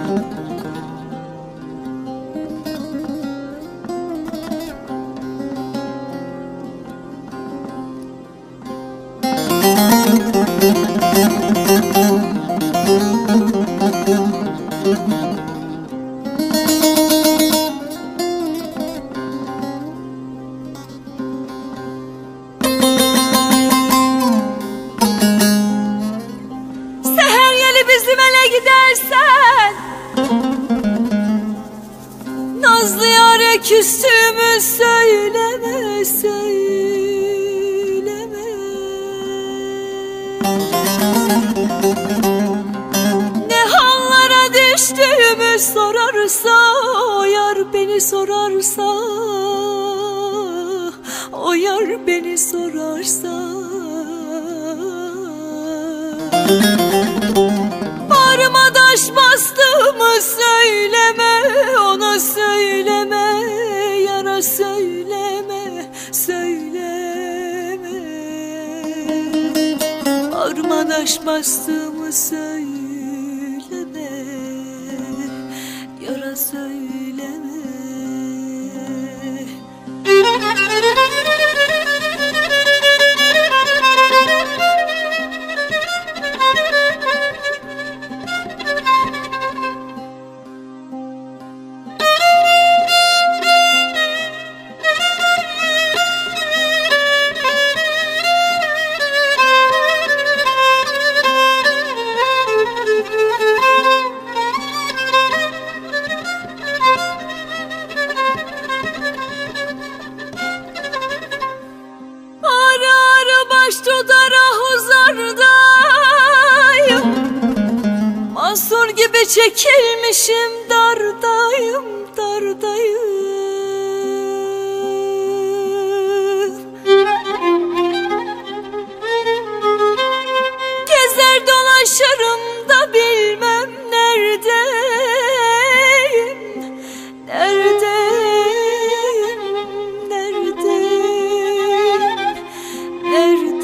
Seher yeli bizim ele gidersen, nazlı yâre küstüğümü söyleme, söyleme. Ne hallara düştüğümü sorarsa, o yar beni sorarsa, o yar beni sorarsa, bağrıma taş bastığımı söyleme, ona söyleme, yara söyleme, söyleme. Bağrıma taş bastığımı söyleme, yara söyleme. Mansur gibi çekilmişim, dardayım, dardayım. Gezer dolaşırım da bilmem neredeyim, neredeyim, neredeyim, neredeyim.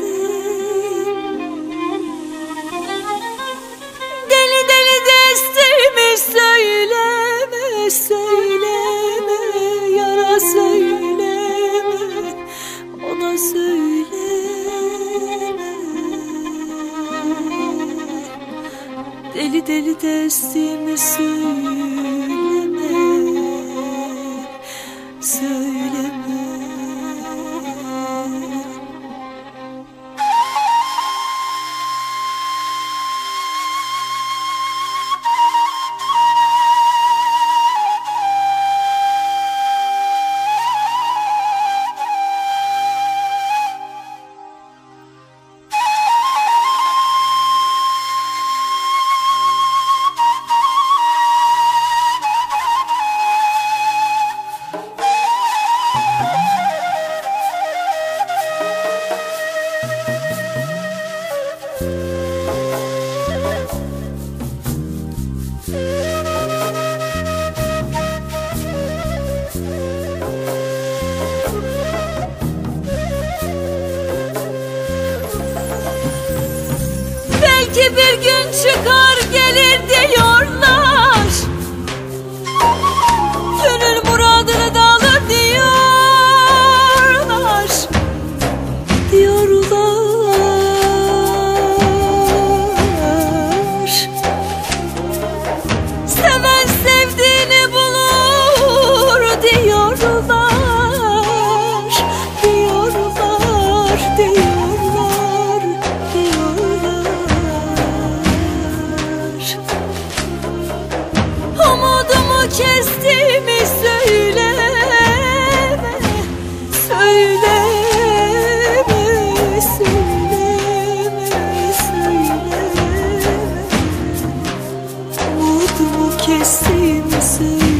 Söyleme, söyleme, yara söyleme, ona söyleme. Deli deli destimi söyleme, söyleme. Belki bir gün çıkar gelir diyorlar, gönül muradını da alır diyorlar, diyorlar. Seven sevdiğini bulur diyorlar, diyorlar, diyorlar, diyorlar. Umudumu kestiğimi söyleme, söyleme, söyleme, söyleme. Umudumu kestiğimi söyleme.